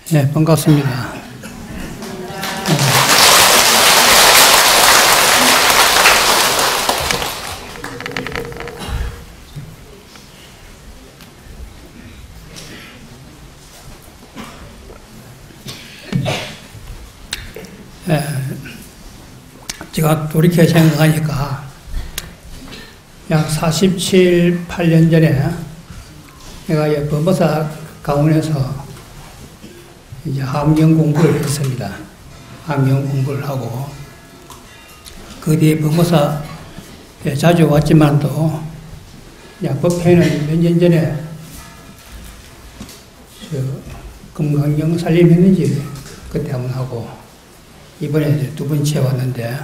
네, 반갑습니다. 제가 돌이켜 생각하니까 약 47, 8년 전에 내가 법무사 가운에서 이제 함경 공부를 했습니다. 함경 공부를 하고 그 뒤에 법무사에 자주 왔지만도 법회는 몇 년 전에 금강경 살림했는지 그때 한번 하고 이번에 이제 두 번째 왔는데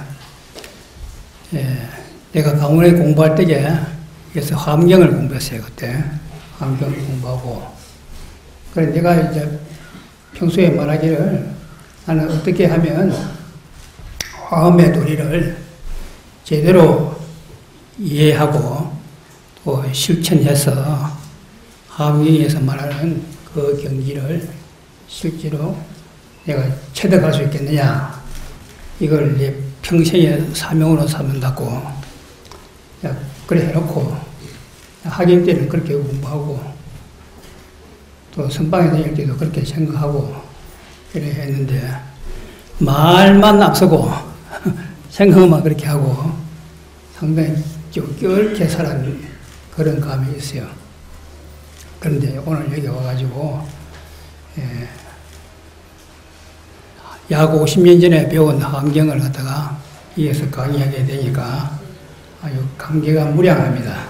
내가 강원에 공부할 때에 그래서 함경을 공부했어요. 그때 함경을 공부하고 그래 내가 이제 평소에 말하기를 나는 어떻게 하면 화엄의 도리를 제대로 이해하고 또 실천해서 함경에서 말하는 그 경지를 실제로 내가 체득할 수 있겠느냐 이걸 내 평생의 사명으로 삼는다고 그래 해놓고 학연 때는 그렇게 공부하고 또 선방에 다닐 때도 그렇게 생각하고 그래 했는데 말만 앞서고 생각만 그렇게 하고 상당히 좀 껴있게 살았는 그런 감이 있어요. 그런데 오늘 여기 와가지고 약 50년 전에 배운 함경을 갖다가 이어서 강의하게 되니까 아주 감개가 무량합니다.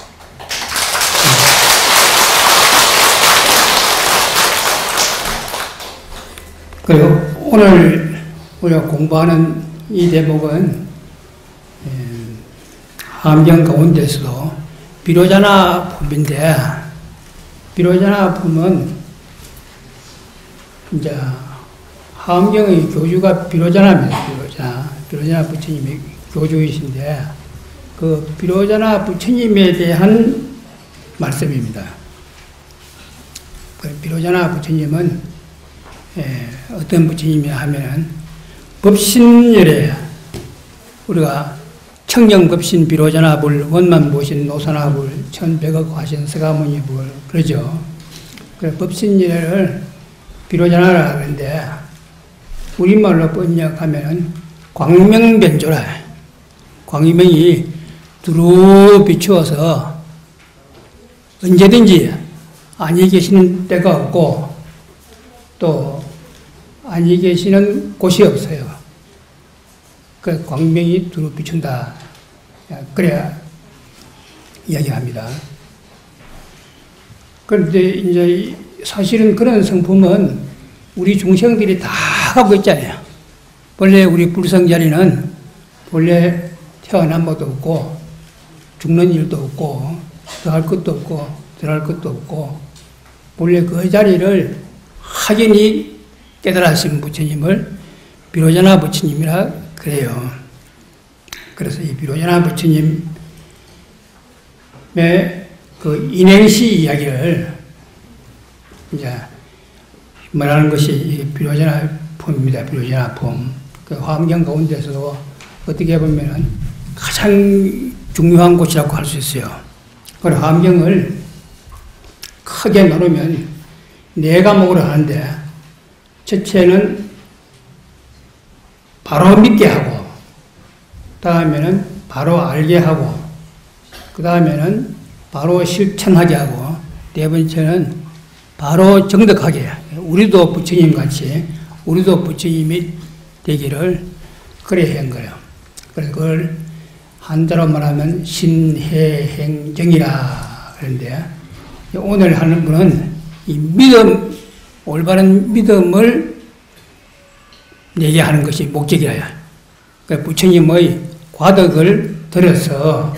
그리고 오늘 우리가 공부하는 이 대목은 함경 가운데서도 비로자나 품인데 비로자나 품은 이제 함경의 교주가 비로자나입니다. 비로자나 부처님이 교주이신데 그 비로자나 부처님에 대한 말씀입니다. 그 비로자나 부처님은 어떤 부처님이냐 하면은 법신열에 우리가 청정법신 비로자나불 원만보신 노사나불 천백억 화신 서가모니불 그러죠. 그 법신열을 비로자나라 하는데 우리말로 번역하면 광명변조라 광명이 두루 비추어서 언제든지 안위 계시는 때가 없고 또 안위 계시는 곳이 없어요. 그 광명이 두루 비춘다. 그래야 이야기합니다. 그런데 이제 사실은 그런 성품은 우리 중생들이 다 하고 있잖아요. 본래 우리 불성자리는 본래 태어난 것도 없고 죽는 일도 없고 더할 것도 없고 덜할 것도 없고 본래 그 자리를 확연히 깨달으신 부처님을 비로자나 부처님이라 그래요. 그래서 이 비로자나 부처님의 그 인행시 이야기를 이제 말하는 것이 비로자나 품입니다. 비로자나 품. 그 화엄경 가운데서도 어떻게 보면 가장 중요한 곳이라고 할 수 있어요. 그 화엄경을 크게 나누면 4과목으로 하는데 첫째는 바로 믿게 하고 다음에는 바로 알게 하고 그 다음에는 바로 실천하게 하고 네 번째는 바로 정덕하게 우리도 부처님 같이 우리도 부처님이 되기를 그래 한 거예요. 그래서 그걸 한자로 말하면 신해행정이라 그러는데 오늘 하는 분은 이 믿음 올바른 믿음을 내게 하는 것이 목적이에요. 그러니까 부처님의 과덕을 들어서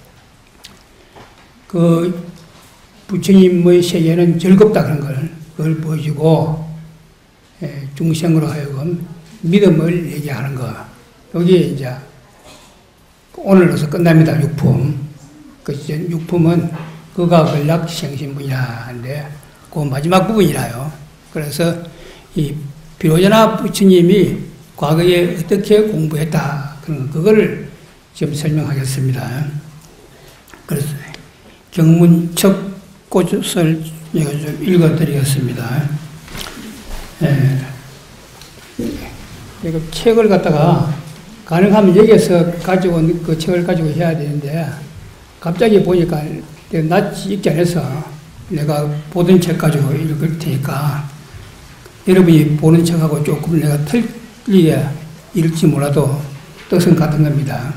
그 부처님의 세계는 즐겁다 그런 그걸 보여주고 중생으로 하여금 믿음을 얘기하는 거. 여기에 이제 오늘로서 끝납니다. 육품. 그 육품은 그가 근락 생신분이라 하는데 그 마지막 부분이라요. 그래서 이 비로자나 부처님이 과거에 어떻게 공부했다. 그거를 지금 설명하겠습니다. 그래서 경문 첫 꽃을 제가 좀 읽어드리겠습니다. 책을 갖다가 가능하면 여기에서 가져온 그 책을 가지고 해야 되는데 갑자기 보니까 낯이 읽지 않아서 내가 보던 책 가지고 읽을 테니까 여러분이 보는 책하고 조금 내가 틀리게 읽지 몰라도 뜻은 같은 겁니다.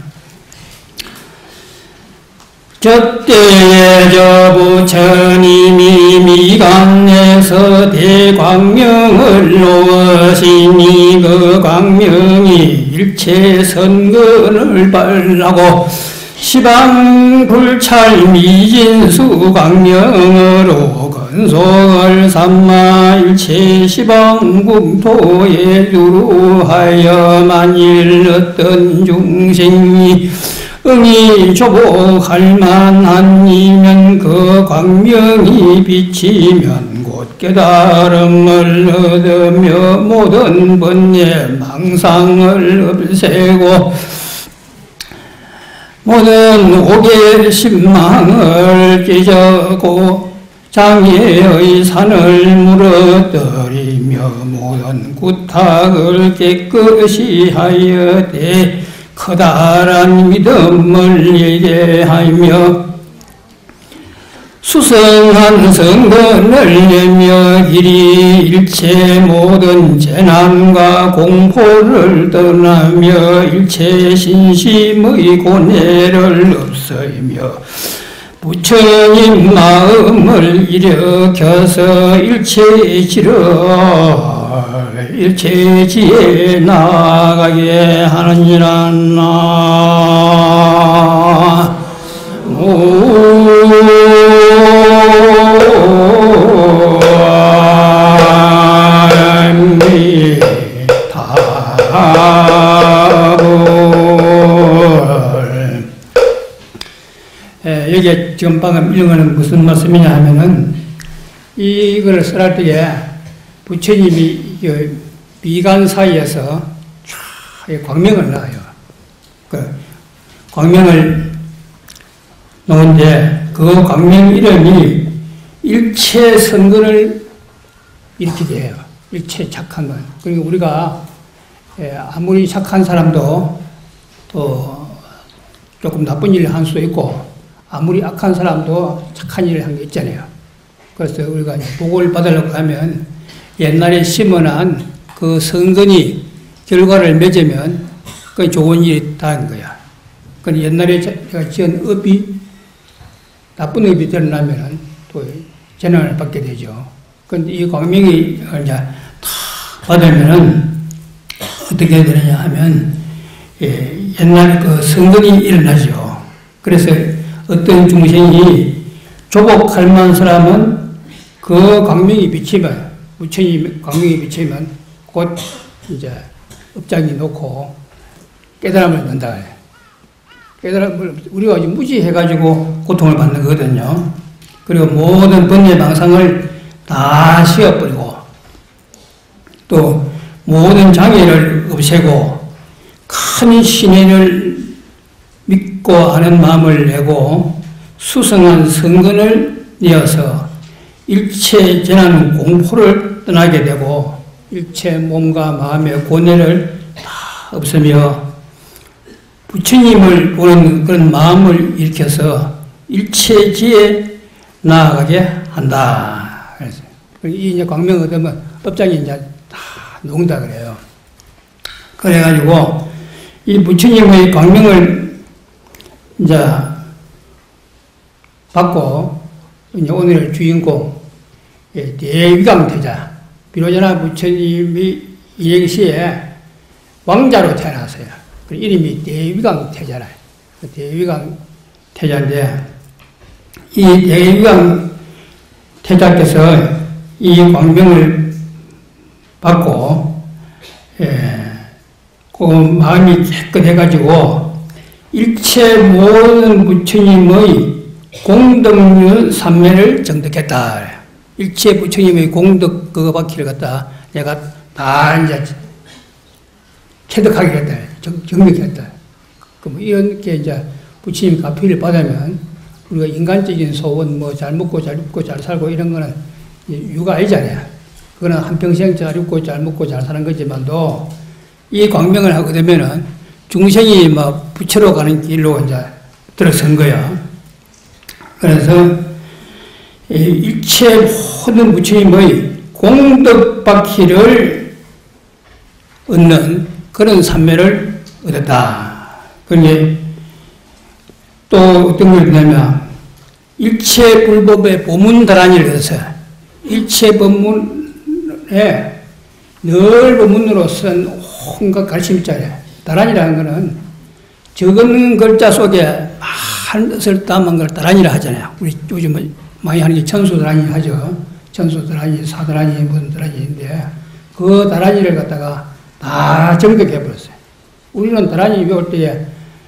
저때에 저 부처님이 미간에서 대광명을 놓으시니 그 광명이 일체 선근을 발하고 시방불찰 미진수 광명으로 근속을 삼아 일체 시방국토에 유루하여 만일 어떤 중생이 응이 조복할 만한이면 그 광명이 비치면 곧 깨달음을 얻으며 모든 번뇌 망상을 없애고 모든 옥의 신망을 찢어고 장애의 산을 무너뜨리며 모든 구탁을 깨끗이 하여되 커다란 믿음을 예배하며 수성한 성근을 내며 이리 일체 모든 재난과 공포를 떠나며 일체 신심의 고뇌를 없애며 부처님 마음을 일으켜서 일체지에 나아가게 하느니라. 여기에 지금 방금 이런 거는 무슨 말씀이냐 하면은 이걸 써할 때에 부처님이 미간 사이에서 광명을 놔요. 그 광명을 놓은데 그 광명 이름이 일체 선근을 일으키게 해요. 일체 착한 건. 그러니까 우리가 아무리 착한 사람도 또 조금 나쁜 일을 할 수도 있고 아무리 악한 사람도 착한 일을 한 게 있잖아요. 그래서 우리가 복을 받으려고 하면 옛날에 심어놓은 그 선근이 결과를 맺으면 그 좋은 일이 다는 거야. 그 옛날에 제가 지은 업이 나쁜 업이 드러나면 또 재난을 받게 되죠. 그런데 이 광명이 이제 다 받으면은 어떻게 되느냐 하면 옛날 그 선근이 일어나죠. 그래서 어떤 중생이 조복할 만한 사람은 그 광명이 비치면, 부처님 광명이 비치면 곧 이제 업장이 놓고 깨달음을 얻는다. 깨달음을 우리가 무지해가지고 고통을 받는 거거든요. 그리고 모든 번뇌 망상을 다 씌워버리고 또 모든 장애를 없애고 큰 신의를 믿고 하는 마음을 내고 수성한 성근을 이어서 일체 재난 공포를 떠나게 되고 일체 몸과 마음의 고뇌를 다 없애며 부처님을 보는 그런 마음을 일으켜서 일체지에 나아가게 한다. 그래서 이 이제 광명을 얻으면 업장이 이제 다 녹는다 그래요. 그래가지고 이 부처님의 광명을 이제 받고 이제 오늘의 주인공 대위강태자 비로자나 부처님이 일행시에 왕자로 태어났어요. 그 이름이 대위강태자라. 대위강태자인데 이 대위강태자께서 이 광명을 받고 그 마음이 깨끗해가지고 일체 모든 부처님의 공덕륜 삼매를 정득했다. 일체 부처님의 공덕 그거 바퀴를 갖다 내가 다 이제 체득하게 했다. 정력했다. 그럼 이렇게 이제 부처님 가피를 받으면 우리가 인간적인 소원, 뭐 잘 먹고 잘 입고 잘 살고 이런 거는 유가 아니잖아요. 그거는 한평생 잘 입고 잘 먹고 잘 사는 거지만도 이 광명을 하게 되면은 중생이 막 부처로 가는 길로 이제 들어선 거야. 그래서 일체 모든 부처님의 공덕 바퀴를 얻는 그런 삼매를 얻었다. 그러니 또 어떤 걸 있냐면 일체 불법의 보문다란이를 얻어서 일체 법문에 넓은 문으로 쓴 온갖 가르침자래. 다란이라는 것은 적은 글자 속에 많은 뜻을 담은 걸 다란이라 하잖아요. 우리 요즘 많이 하는 게 천수다란이 하죠. 천수다란이, 사다란이, 무슨 다란이인데 그 다란이를 갖다가 다 정독해버렸어요. 우리는 다란이 외울 때에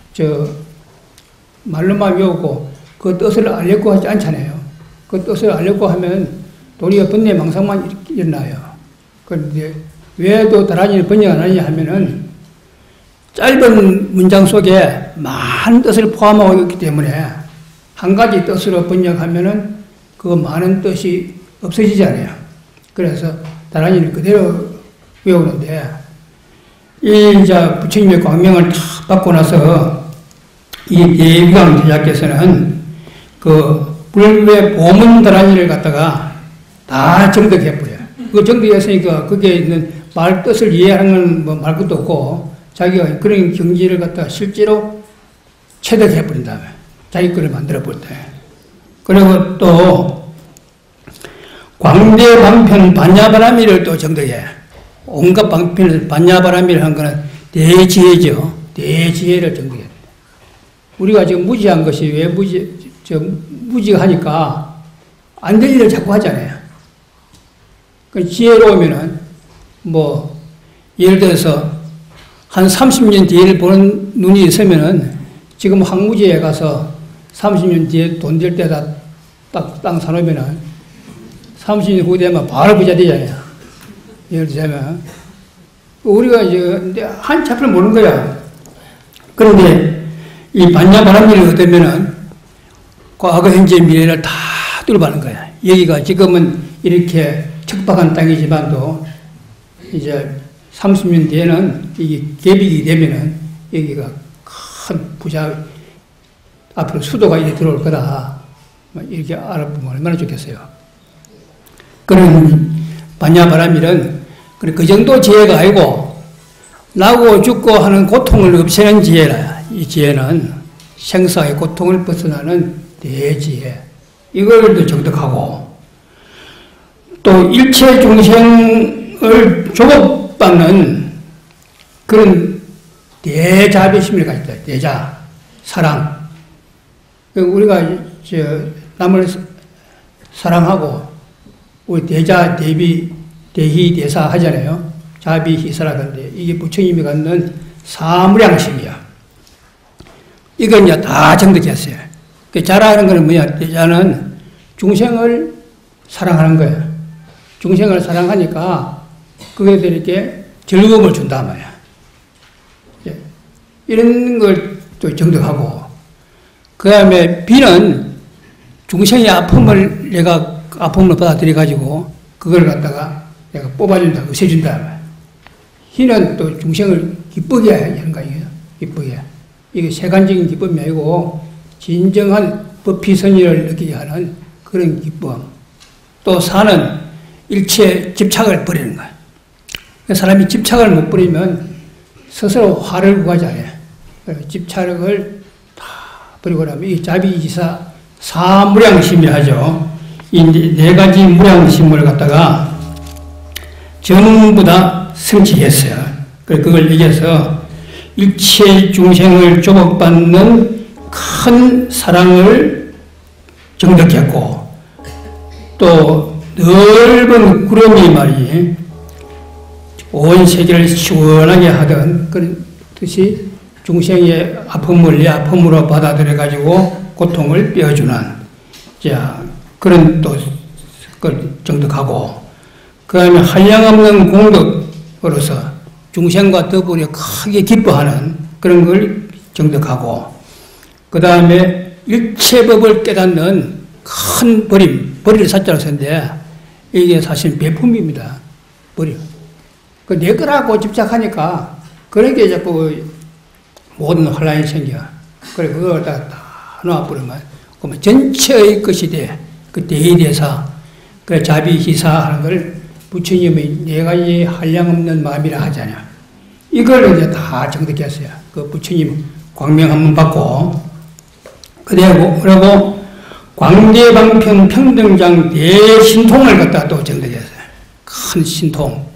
말로만 외우고 그 뜻을 알려고 하지 않잖아요. 그 뜻을 알려고 하면 도리어 번뇌 망상만 일어나요. 그런데 왜 또 다란이를 번역 안 하냐 하면은 짧은 문장 속에 많은 뜻을 포함하고 있기 때문에 한 가지 뜻으로 번역하면은 그 많은 뜻이 없어지잖아요. 그래서 다란이를 그대로 외우는데 이 이제 부처님의 광명을 탁 받고 나서 이 예비강 제자께서는 그 불교의 보문 다란이를 갖다가 다 정독해버려요. 그 정독했으니까 거기에 있는 말 뜻을 이해하는 건 뭐 말 것도 없고 자기가 그런 경지를 갖다가 실제로 체득해버린 다음에 자기 거를 만들어버렸다. 그리고 또 광대 방편 반야바라미를 또 정독해. 온갖 방편을 반야바라미를 한 거는 대지혜죠. 대지혜를 정독해. 우리가 지금 무지한 것이 왜 무지가 하니까 안 될 일을 자꾸 하잖아요. 그 지혜로우면은 뭐 예를 들어서 한 30년 뒤를 보는 눈이 있으면은 지금 황무지에 가서 30년 뒤에 돈 될 때다 딱 땅 사놓으면은 30년 후 되면 바로 부자 되잖아요. 예를 들자면 우리가 이제 한 차별 모르는 거야. 그런데 이 반야바람리를 얻으면은 과거, 현재, 미래를 다 뚫어가는 거야. 여기가 지금은 이렇게 척박한 땅이지만도 이제 30년 뒤에는 이게 개빅이 되면은 여기가 큰 부자, 앞으로 수도가 이렇게 들어올 거다. 이렇게 알아보면 얼마나 좋겠어요. 그런 반야바람일은 그 정도 지혜가 아니고 나고 죽고 하는 고통을 없애는 지혜라. 이 지혜는 생사의 고통을 벗어나는 대지혜. 이걸 정독하고 또 일체 중생을 조급받는 그런 대자비심을 가졌다. 대자, 사랑. 우리가 남을 사랑하고 우리 대자, 대비, 대희, 대사 하잖아요. 자비, 희사라던데 이게 부처님이 갖는 사무량심이야. 이건 이제 다 정독했어요. 자라는 거는 뭐냐? 대자는 중생을 사랑하는 거예요. 중생을 사랑하니까 그들에게 즐거움을 준다 말이야. 이런 걸 또 정독하고 그 다음에 비는 중생의 아픔을 내가 아픔을 받아들여가지고 그걸 갖다가 내가 뽑아준다, 없애준다. 희는 또 중생을 기쁘게 하는 거 아니에요? 기쁘게. 이게 세간적인 기쁨이 아니고 진정한 법피선의를 느끼게 하는 그런 기쁨. 또 사는 일체 집착을 버리는 거야. 사람이 집착을 못 버리면 스스로 화를 구하잖아요. 집착을 다 버리고 나면 이 자비지사 사무량심이 하죠. 이 네 가지 무량심을 갖다가 전부 다 성취했어요. 그걸 얘기해서 일체 중생을 조복받는 큰 사랑을 정독했고 또 넓은 구름이 말이 온 세계를 시원하게 하던 그런 뜻이 중생의 아픔을 내 아픔으로 받아들여가지고 고통을 빼어주는 자 그런 또 그걸 정독하고 그 그 다음에 한량없는 공덕으로서 중생과 더불어 크게 기뻐하는 그런 걸 정덕하고, 그 다음에 일체법을 깨닫는 큰 버릴 사자로 썼는데, 이게 사실 배품입니다. 버려. 내 거라고 집착하니까, 그런 게 자꾸 모든 혼란이 생겨. 그래, 그걸 다 놔버리면, 그러면 전체의 것이 돼. 그 대의대사, 그 자비희사하는 걸 부처님이 네 가지 한량없는 마음이라 하잖아요. 이걸 이제 다 정득했어요. 그 부처님 광명 한번 받고, 그리고 광대방편 평등장 대신통을 갖다 또 정득했어요. 큰 신통.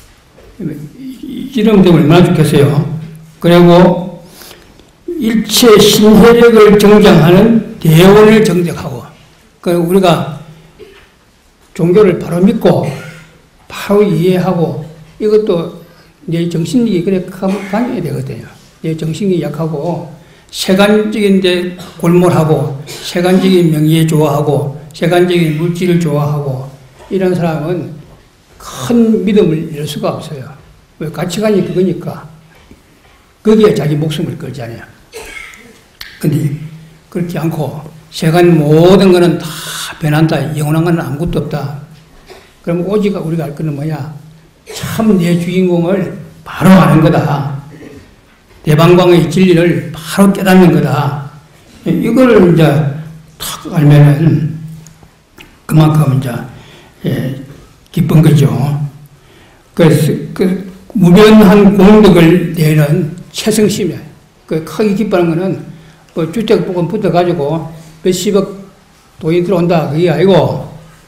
이름 때문에 얼마나 좋겠어요. 그리고 일체 신혜력을 정장하는 대원을 정득하고, 우리가 종교를 바로 믿고 바로 이해하고, 이것도 내 정신력이 그래 강해야 되거든요. 내 정신이 약하고 세간적인 데 골몰하고 세간적인 명예에 좋아하고 세간적인 물질을 좋아하고 이런 사람은 큰 믿음을 잃을 수가 없어요. 왜? 가치관이 그거니까. 거기에 자기 목숨을 걸잖아요. 근데 그렇지 않고 세간 모든 거는 다 변한다. 영원한 건 아무것도 없다. 그럼 오직 우리가 알 거는 뭐냐? 참 내 주인공을 바로 아는 거다. 대방광의 진리를 바로 깨닫는 거다. 이걸 이제 탁 알면은 그만큼 이제 기쁜 거죠. 그래서 그 무변한 공덕을 내는 최성심이에요. 그 크게 기뻐하는 거는 뭐 주택복은 붙어가지고 몇십억 돈이 들어온다 그게 아니고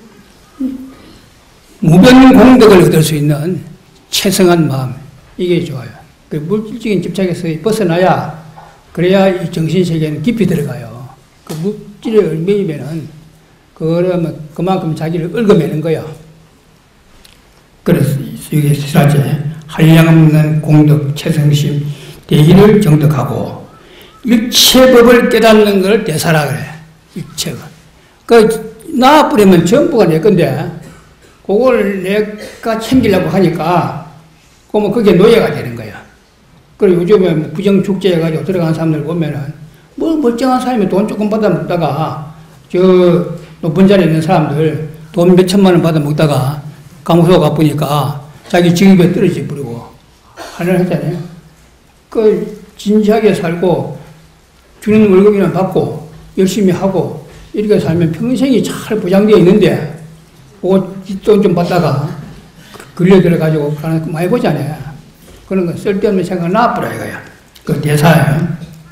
무변 공덕을 얻을 수 있는 최성한 마음, 이게 좋아요. 그 물질적인 집착에서 벗어나야, 그래야 이 정신세계는 깊이 들어가요. 그 물질에 얽매이면은 그러면 그만큼 자기를 얽어매는 거예요. 그래서 이게 사제 한량없는 공덕 최성심 대의를 정덕하고 일체법을 깨닫는 걸 대사라 그래. 일체법. 나와버리면 전부가 내 건데 그걸 내가 챙기려고 하니까 그러면 그게 노예가 되는 거야. 그리고 요즘에 부정축제 해가지고 들어간 사람들 보면은 뭐 멀쩡한 사람이 돈 조금 받아 먹다가 저 높은 자리에 있는 사람들 돈 몇 천만 원 받아 먹다가 감옥소 가보니까 자기 직업에 떨어져 버리고 하늘 했잖아요. 그 진지하게 살고 주는 월급이나 받고 열심히 하고 이렇게 살면 평생이 잘 보장되어 있는데 돈 좀 받다가 걸려 들어가지고 가는 거 많이 보잖아요. 그런 건 쓸데없는 생각 나쁘라 이거야. 그 대사예요.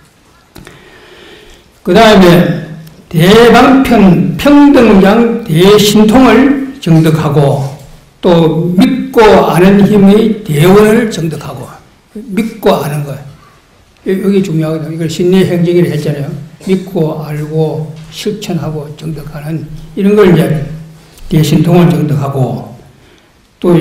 그 다음에 대방편 평등장 대신통을 정덕하고 또 믿고 아는 힘의 대원을 정덕하고 믿고 아는 거 여기 중요하거든요. 이걸 신뢰행정이라 했잖아요. 믿고 알고 실천하고 정덕하는 이런 걸 이제 대신통을 정덕하고 또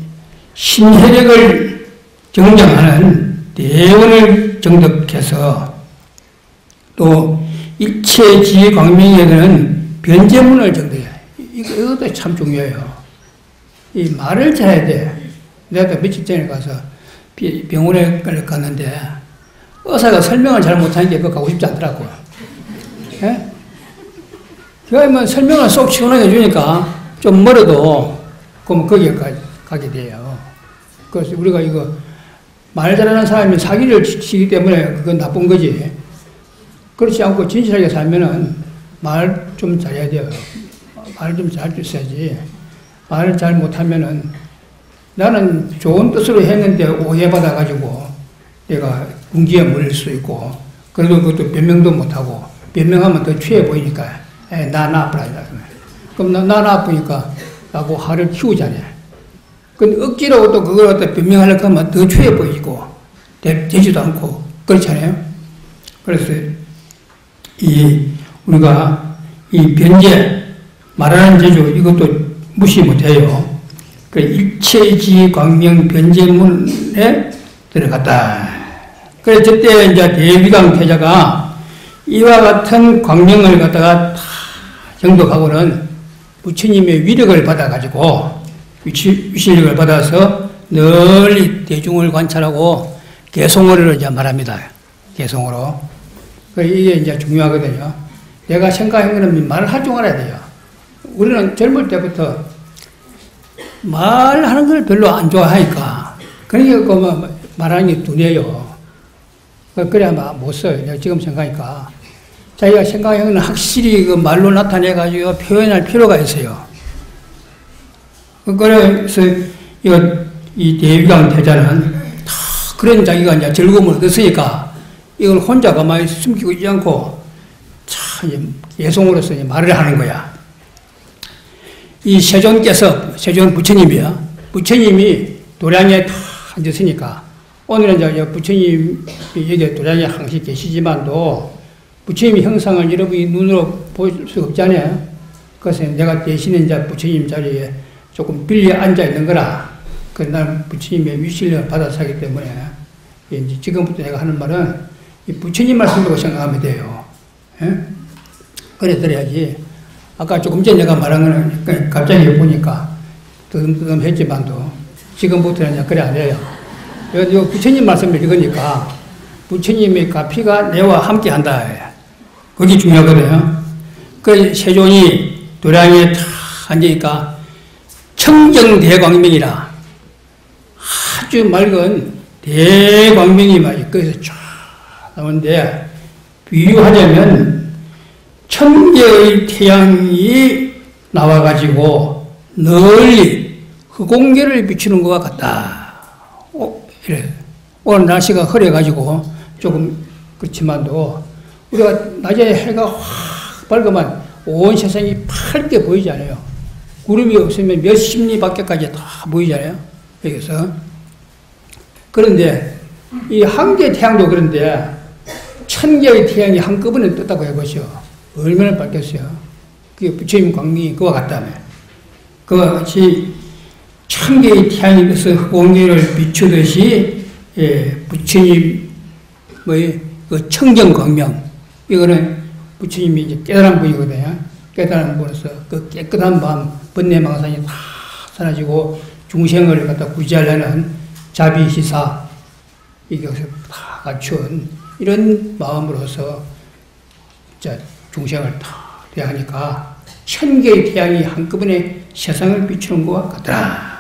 신혜력을 정정하는 대원을 정덕해서 또 일체지의 광명에는 변제문을 정덕해요. 이것도 참 중요해요. 이 말을 잘해야 돼. 내가 며칠 전에 가서 병원에 갔는데 의사가 설명을 잘 못하니까 그거 가고 싶지 않더라고. 예? 그러면 설명을 쏙 시원하게 해주니까 좀 멀어도 그럼 거기에 가게 돼요. 그래서 우리가 이거 말 잘하는 사람이 사기를 치기 때문에 그건 나쁜 거지. 그렇지 않고 진실하게 살면은 말 좀 잘해야 돼요. 말 좀 잘 있어야지. 말을 잘 못하면은 나는 좋은 뜻으로 했는데 오해받아가지고 내가 궁지에 물릴 수 있고 그래도 그것도 변명도 못하고 변명하면 더 취해 보이니까 나 나쁘다. 그럼 나 나쁘니까 나고 화를 키우잖아요. 근데 억지로 또 그걸 갖다 변명하려고 하면 더 취해 보이고 되지도 않고 그렇잖아요. 그래서 우리가 이 변제 말하는 재주 이것도 무시 못해요. 그 일체지 광명 변제문에 들어갔다. 그래서 저때 이제 대위강 태자가 이와 같은 광명을 갖다가 다 정독하고는 부처님의 위력을 받아가지고 위신력을 받아서 널리 대중을 관찰하고 개성어를 이제 말합니다. 개성어로. 이게 이제 중요하거든요. 내가 생각한 거는 말을 할 줄 알아야 돼요. 우리는 젊을 때부터 말하는 걸 별로 안 좋아하니까. 그러니까 뭐 말하는 게 둔해요. 그래야 못 써요. 내가 지금 생각하니까. 자기가 생각한 거는 확실히 그 말로 나타내가지고 표현할 필요가 있어요. 그래서 이 대유강 태자는 다 그런 자기가 이제 즐거움을 얻었으니까 이걸 혼자 가만히 숨기고 있지 않고 참 예송으로서 말을 하는 거야. 이 세존께서, 세존 부처님이야. 부처님이 도량에 다 앉았으니까 오늘은 이제 부처님이 여기 도량에 항상 계시지만도 부처님의 형상을 여러분이 눈으로 볼 수 없잖아요. 그래서 내가 대신에 이제 부처님 자리에 조금 빌려 앉아 있는 거라. 그래서 나는 부처님의 위신력을 받아서 하기 때문에 이제 지금부터 내가 하는 말은 이 부처님 말씀으로 생각하면 돼요. 예? 그래 들어야지. 아까 조금 전에 내가 말한 거는 갑자기 보니까 뜨듬뜨듬했지만도 지금부터는 그래 안 해요. 이거 부처님 말씀을 읽으니까 부처님의 가피가 내와 함께 한다. 그게 중요하거든요. 그 세존이 도량에 탁 앉으니까 청정대광명이라 아주 맑은 대광명이 막 거기서 쫙 나오는데 비유하자면 천개의 태양이 나와가지고 널리 흑공계를 비추는 것과 같다. 이래. 오늘 날씨가 흐려가지고 조금 그렇지만도 우리가 낮에 해가 확 밝으면 온 세상이 밝게 보이지 않아요. 구름이 없으면 몇십 리 밖에까지 다 보이잖아요. 여기서. 그런데 이 한 개의 태양도 그런데 1000개의 태양이 한꺼번에 떴다고 해보시오. 얼마나 밝겠어요. 그게 부처님 광명이 그와 같다며. 그와 같이 1000개의 태양이 떠서 흑공계를 비추듯이 부처님의 그 청정광명, 이거는 부처님이 이제 깨달은 분이거든요. 깨달은 분으로서 그 깨끗한 마음, 번뇌망상이 다 사라지고 중생을 갖다 구제하려는 자비시사, 이것을 다 갖춘 이런 마음으로서 중생을 다 대하니까 1000개의 태양이 한꺼번에 세상을 비추는 것과 같더라.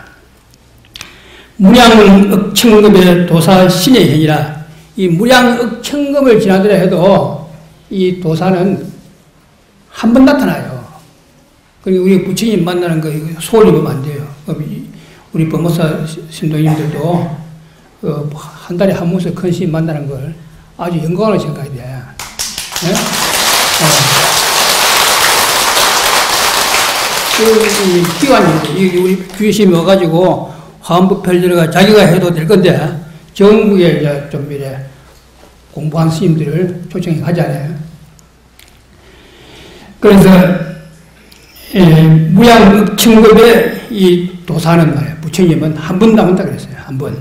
무량억천급의 도사 신의 현이라. 이 무량억천급을 지나더라 해도 이 도사는 한 번 나타나요. 그리고 우리 부처님 만나는 거 소홀히 보면 안 돼요. 우리 법무사 신도님들도 한 달에 한 번씩 큰 스님 만나는 걸 아주 영광으로 생각해야 돼. 네? 기관이 우리 주심이 와가지고 화엄부 펼들어가 자기가 해도 될 건데 전국에 이제 좀 이래 공부한 스님들을 초청해 가잖아요. 그래서 무양억천급의 이 도사는 말이에요. 부처님은 한 번 나온다 그랬어요. 한 번.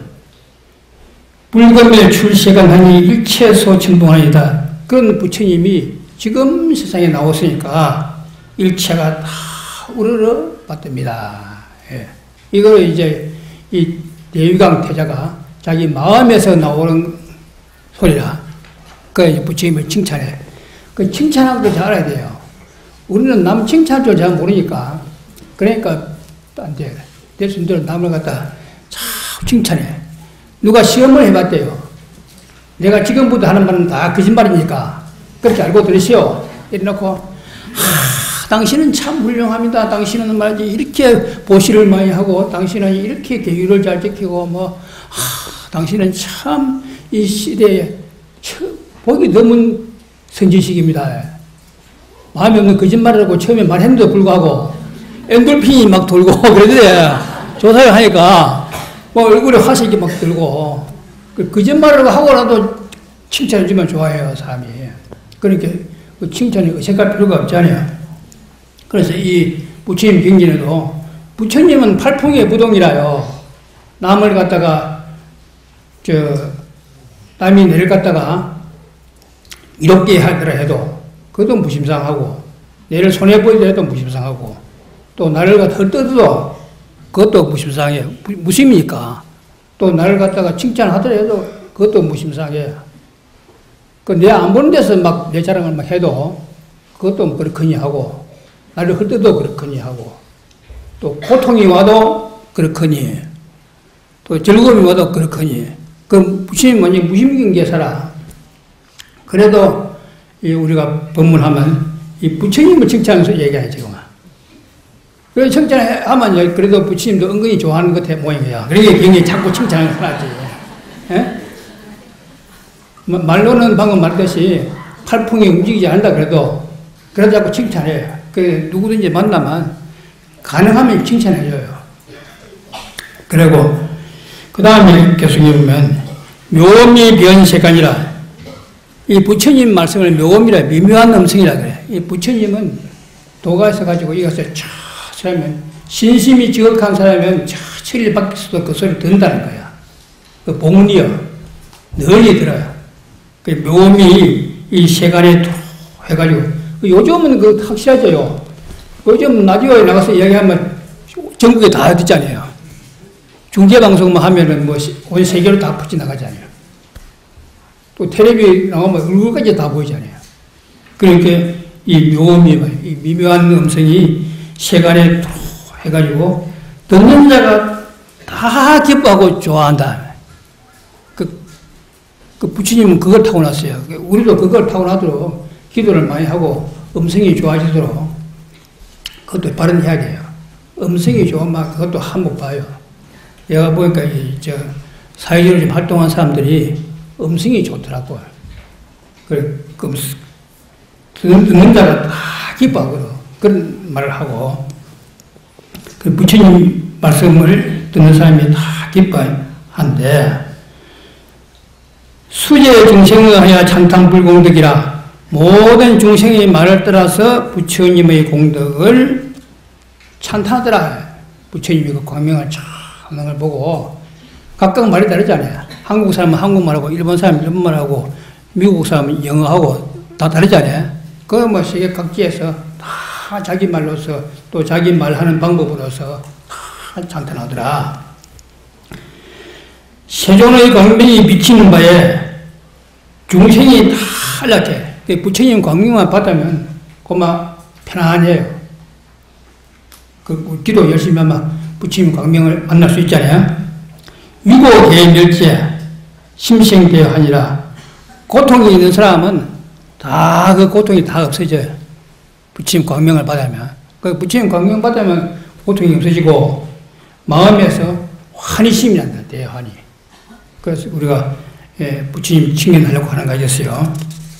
불검에 출세가 하니 일체소 천봉하이다. 그런 부처님이 지금 세상에 나왔으니까 일체가 다 우러러 받듭니다. 예. 이걸 이제 이 대유강 태자가 자기 마음에서 나오는 소리라. 그 이제 부처님을 칭찬해. 그 칭찬하고도 잘 알아야 돼요. 우리는 남 칭찬할 줄 잘 모르니까. 그러니까 안 돼. 대신 대로 남을 갖다 참 칭찬해. 누가 시험을 해봤대요. 내가 지금부터 하는 말은 다 거짓말이니까 그렇게 알고 들으시오. 이래놓고 당신은 참 훌륭합니다. 당신은 말이지 이렇게 보시를 많이 하고 당신은 이렇게 계율을 잘 지키고 당신은 참 이 시대에 보기 드문 선지식입니다. 마음에 없는 거짓말이라고 처음에 말했는데도 불구하고 엔돌핀이 막 돌고 그러더래. 조사를 하니까 뭐 얼굴에 화색이 막 들고 거짓말을 하고라도 칭찬해주면 좋아해요, 사람이. 그러니까 그 칭찬이 어색할 필요가 없잖아요. 그래서 이 부처님 경전에도 부처님은 팔풍의 부동이라요. 남을 갖다가 남이 내를 갖다가 이롭게 하더라 해도 그것도 무심상하고 내를 손해보이더라 해도 무심상하고 또 나를 갖다 헐뜯어도 그것도 무심상해요. 무심이니까. 또 나를 갖다가 칭찬하더라도 그것도 무심상해요. 그 내 안 보는 데서 막 내 자랑을 막 해도 그것도 그렇거니 하고, 나를 헐뜯어도 그렇거니 하고, 또 고통이 와도 그렇거니, 또 즐거움이 와도 그렇거니, 그 부처님 완전 무심경계사라. 그래도 우리가 법문하면 이 부처님을 칭찬해서 얘기하죠, 지금. 그래서 칭찬하면 그래도 부처님도 은근히 좋아하는 것 같아 모양이야. 그러니까 굉장히 자꾸 칭찬을 하지. 예? 말로는 방금 말했듯이 팔풍이 움직이지 않는다 그래도 자꾸 칭찬해요. 그 누구든지 만나면 가능하면 칭찬해줘요. 그리고 그 다음에 계속해 보면 묘미 변세간이라, 이 부처님 말씀을 묘미라, 미묘한 음성이라 그래. 이 부처님은 도가 있어가지고 이것을 사람은 신심이 지극한 사람은 천일 밖에서도 그 소리를 듣는다는 거야. 그 복리요. 널리 들어요. 그 묘미 이 세간에 해가지고 요즘은 그 확실하죠. 요즘 라디오에 나가서 이야기하면 전국에 다 듣잖아요. 중계방송만 하면은 뭐 온 세계로 다 퍼져 나가잖아요. 또 텔레비 나오면 얼굴까지 다 보이잖아요. 그러니까 이 묘미, 이 미묘한 음성이 세간에 해가지고 듣는 자가 다 기뻐하고 좋아한다. 그 부처님은 그걸 타고났어요. 우리도 그걸 타고나도록 기도를 많이 하고 음성이 좋아지도록 그것도 발현해야 돼요. 음성이 좋으면 그것도 한몫 봐요. 내가 보니까 사회적으로 좀 활동한 사람들이 음성이 좋더라고요. 그래, 듣는 자가 다 기뻐하거든. 그런 말을 하고, 그 부처님 말씀을 듣는 사람이 다 기뻐한데, 수제 중생을 하여 찬탕불공덕이라, 모든 중생의 말을 따라서 부처님의 공덕을 찬탄하더라. 부처님이 그 광명을 하는 걸 보고, 각각 말이 다르잖아요. 한국 사람은 한국말하고, 일본 사람은 일본말하고, 미국 사람은 영어하고 다 다르잖아요. 그 뭐 세계 각지에서 다 자기 말로서 또 자기 말하는 방법으로서 다 찬탄하더라. 세존의 광명이 비치는 바에 중생이 다 한락해. 부처님 광명만 받으면 고마 편안해요. 그 기도 열심히 하면 부처님 광명을 만날 수 있잖아요. 유고 대멸제 심생대하니라. 고통이 있는 사람은 다 그 고통이 다 없어져요. 부처님 광명을 받으면. 그 부처님 광명 받으면 고통이 없어지고 마음에서 환희심이 난다. 대환희. 그래서 우리가 부처님 칭찬하려고 하는 거였어요.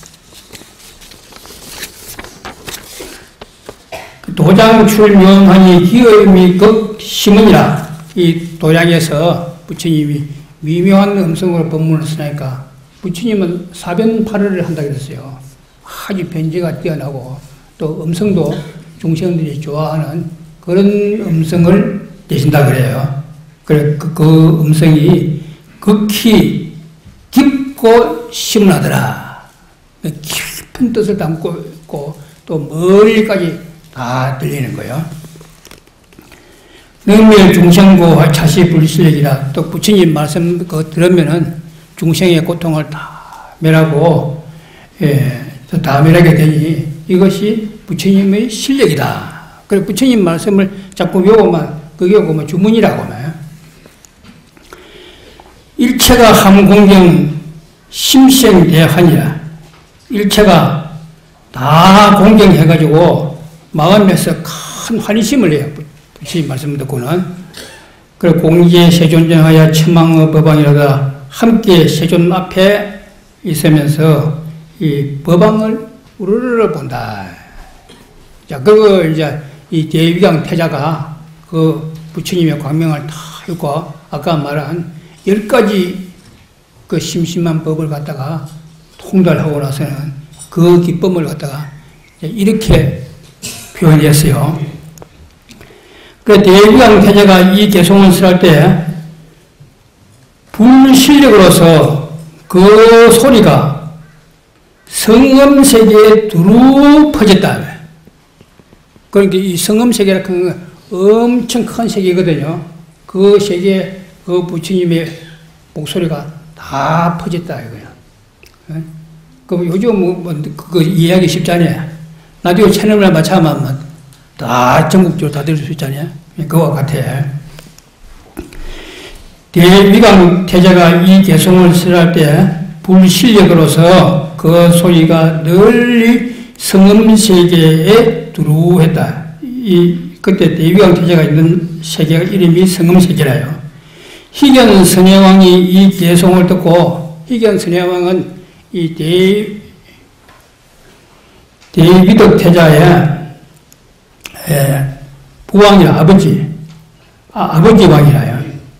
도장 출명하니 기음이 극심은이라. 이 도장에서 부처님이 미묘한 음성으로 법문을 쓰니까 부처님은 사변팔의를 한다고 그랬어요. 아주 변제가 뛰어나고 또 음성도 중생들이 좋아하는 그런 음성을 내신다 그래요. 그래 그 음성이 극히 깊고 심문하더라. 깊은 뜻을 담고 있고 또 멀리까지 다 들리는 거예요. 능멸 중생고 자시 불실력이라. 또 부처님 말씀 그거 들으면은 중생의 고통을 다 멸하고 다 멸하게 되니 이것이 부처님의 실력이다. 그래서 부처님 말씀을 자꾸 외우면 그게 뭐 주문이라고 하면 일체가 함공경 심생대하니라. 일체가 다 공경해가지고 마음에서 큰 환희심을 해요. 부처님 말씀 듣고는. 그리고 공기에 세존전하여 천망의 법왕이라다. 함께 세존 앞에 있으면서 이 법왕을 우르르 본다. 자, 그거 이제 이 대위강 태자가 그 부처님의 광명을 다 읽고 아까 말한 10가지 그 심심한 법을 갖다가 통달하고 나서는 그 기쁨을 갖다가 이렇게 표현했어요. 그 대위강 태자가 이 개송을 쓸 때 불실력으로서 그 소리가 성음세계에 두루 퍼졌다. 그러니까 이 성음세계라는 건 엄청 큰 세계거든요. 그 세계, 그 부처님의 목소리가 다 퍼졌다, 이거야. 그 요즘 그거 이해하기 쉽잖아요. 라디오 채널만 맞춰하면 다 전국적으로 다 들을 수 있잖아요. 그와 같아. 대위강 태자가 이 개성을 설할 때 불실력으로서 그 소리가 널리 성음 세계에 두루했다. 그때 대위강 태자가 있는 세계가 이름이 성음 세계라요. 희견 선혜왕이 이 개성을 듣고, 희견 선혜왕은 이 대위덕 태자의 부왕이라 아버지 왕이라요.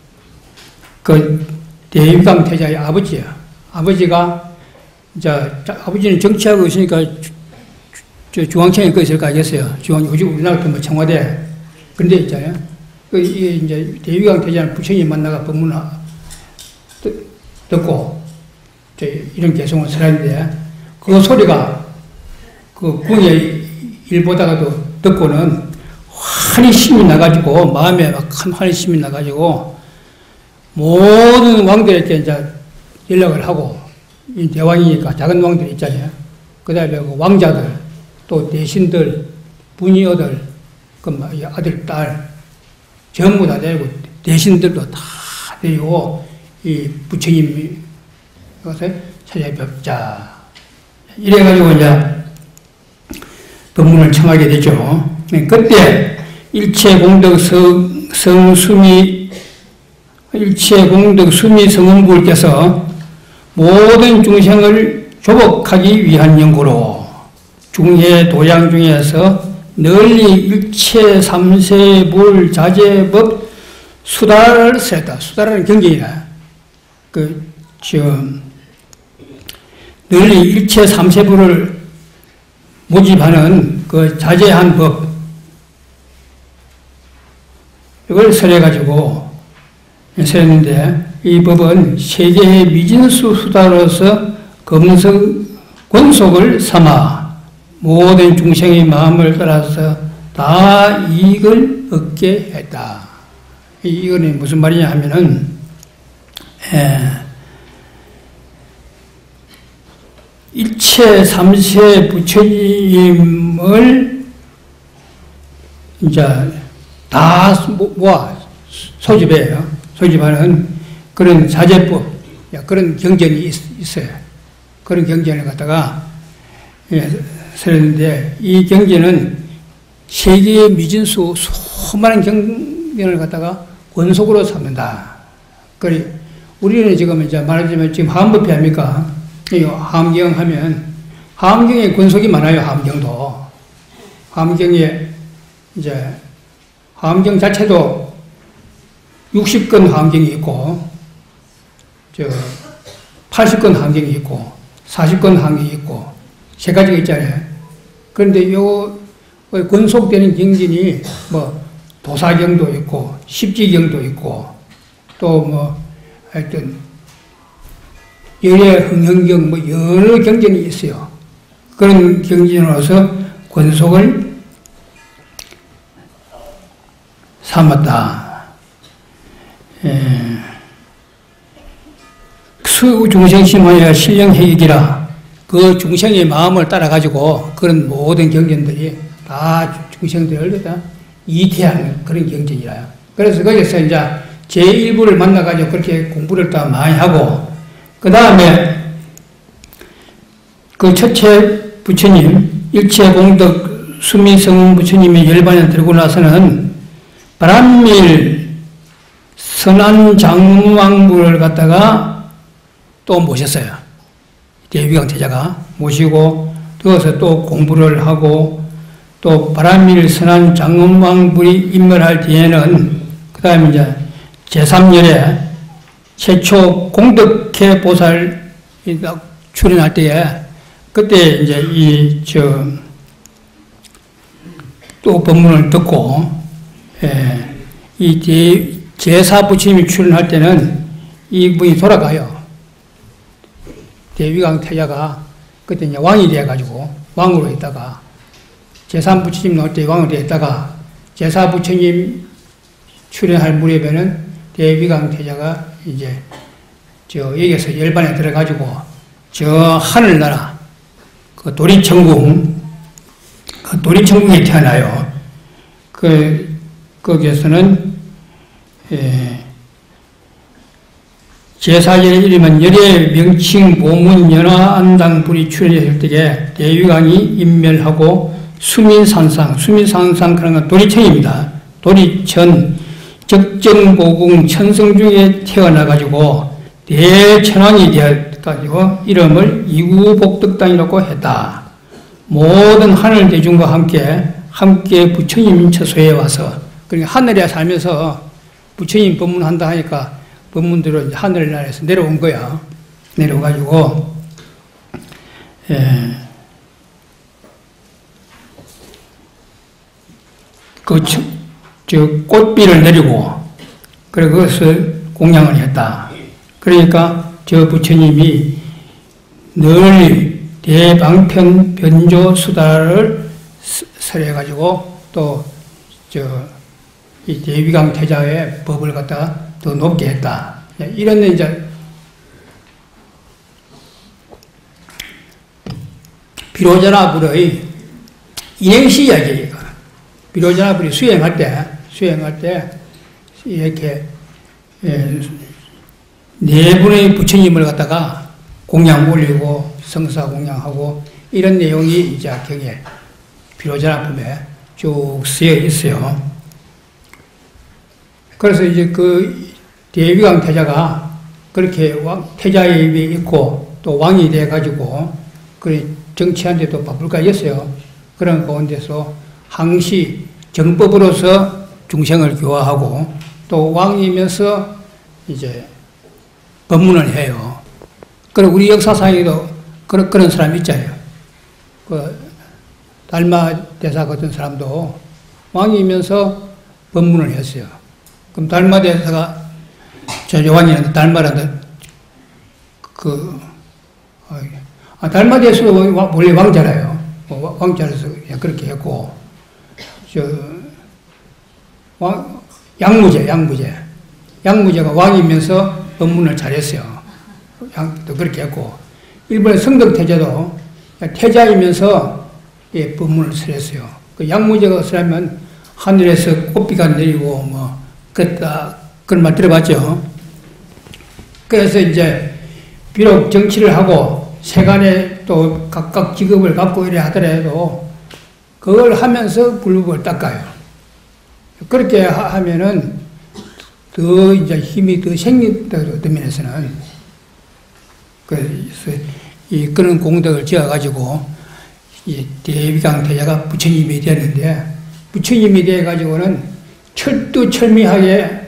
그 대위강 태자의 아버지야. 아버지가 아버지는 정치하고 있으니까 중앙청에 그 있을 거 아니겠어요. 요즘 우리나라 같은 청와대 그런 데 있잖아요. 이게 이제 대위강 태자는 부처님 만나가 법문 듣고 이런 개성을 설하는데 그 소리가 그 궁의 일 보다가도 듣고는 환히 힘이 나가지고 마음에 막 큰 환히 힘이 나가지고 모든 왕들에게 이제 연락을 하고 이 대왕이니까 작은 왕들이 있잖아요. 그 다음에 그 왕자들 또 대신들 부녀들 그 아들 딸 전부 다 데리고 대신들도 다 데리고 이 부처님 것을 찾아뵙자 이래가지고 이제 법문을 청하게 되죠. 그때 일체공덕 수미 성은부께서 모든 중생을 조복하기 위한 연구로 중해 도량 중에서 널리 일체 삼세불 자제법 수다를 쓰였다. 수다라는 경전이라. 널리 일체 삼세불을 모집하는 그 자제한 법, 이걸 설해가지고 설했는데, 이 법은 세계의 미진수 수다로서 권속을 삼아 모든 중생의 마음을 따라서 다 이익을 얻게 했다. 이거는 무슨 말이냐 하면은, 일체 삼세 부처님을 이제 다 모아 소집해요. 소집하는 그런 자제법, 그런 경전이 있어요. 그런 경전을 갖다가 설했는데, 이 경전은 세계의 미진수 수많은 경전을 갖다가 권속으로 삼는다. 그래, 우리는 지금 이제 말하자면 지금 하암법회 합니까? 하암경 하면, 하암경에 권속이 많아요, 하암경도. 하암경에, 이제, 하암경 자체도 60건 하암경이 있고, 80건 하암경이 있고, 40건 하암경이 있고, 세 가지가 있잖아요. 그런데 요, 권속되는 경전이 도사경도 있고, 십지경도 있고, 또 하여튼, 열애흥형경 여러 경전이 있어요. 그런 경전으로서 권속을 삼았다. 수중생심하여 신령해익이라. 그 중생의 마음을 따라가지고 그런 모든 경전들이 다 중생들을 다 이태하는 그런 경전이라요. 그래서 거기서 이제 제1부를 만나가지고 그렇게 공부를 다 많이 하고, 그 다음에 그 첫째 부처님, 일체공덕 수미성 부처님의 열반에 들고 나서는 바람밀 선안장왕부를 갖다가 또 모셨어요. 대위강 태자가 모시고 거기서 또 공부를 하고, 또 바람밀 선안장왕부이 임멸할 뒤에는 그 다음에 이제 제3열에 최초 공덕회 보살 출연할 때에 그때 이제 또 법문을 듣고, 이 제사 부처님이 출연할 때는 이분이 돌아가요. 대위강 태자가 그때 이제 왕이 돼가지고 왕으로 있다가 제3 부처님 나올 때 왕으로 있다가 제사 부처님 출연할 무렵에는 대위강 태자가 이제 여기서 열반에 들어가지고 저 하늘나라 그 도리천국에 태어나요. 거기에서는 제사제의 이름은 열의 명칭 보문 연화 안당 불이 출현했을 때에 대위강이 인멸하고 수민산상 그런 건 도리천입니다. 도리천 적정보궁 천성 중에 태어나가지고 대천왕이 되어가지고 이름을 이구복덕당이라고 했다. 모든 하늘 대중과 함께 부처님 처소에 와서, 그러니까 하늘에 살면서 부처님 법문한다 하니까 법문대로 하늘나라에서 내려온 거야. 내려와가지고 꽃비를 내리고 그리고 그것을 공양을 했다. 그러니까 저 부처님이 늘 대방편 변조 수다를 설해가지고 또 이 대위강 태자의 법을 갖다가 더 높게 했다. 이런 이제 비로자나불의 인행시 이야기가, 비로자나불이 수행할 때 이렇게 네 분의 부처님을 갖다가 공양 올리고 성사 공양하고 이런 내용이 이제 경에 비로자나품에 쭉 쓰여 있어요. 그래서 이제 그 대위강 태자가 그렇게 태자의 입에 있고 또 왕이 돼가지고 그 정치하는데도 바쁠까 했어요. 그런 가운데서 항시 정법으로서 중생을 교화하고 또 왕이면서 이제 법문을 해요. 그리고 우리 역사상에도 그런 사람 있잖아요. 그 달마 대사 같은 사람도 왕이면서 법문을 했어요. 그럼 달마 대사가 저 요한이는 달마라는 달마 대사도 원래 왕자라요. 왕자라서 그렇게 했고 양무제가 왕이면서 법문을 잘했어요. 또 그렇게 했고 일본의 성덕태자도 태자이면서 법문을 설했어요. 그 양무제가 설하면 하늘에서 꽃비가 내리고 그런 말 들어봤죠. 그래서 이제 비록 정치를 하고 세간에 또 각각 직업을 갖고 이래 하더라도 그걸 하면서 불법을 닦아요. 그렇게 하면은 더 이제 힘이 더 생긴다. 어떤 면에서는 그래서 그런 공덕을 지어가지고 이 대위강 태자가 부처님이 되는데 부처님이 되어가지고는 철두철미하게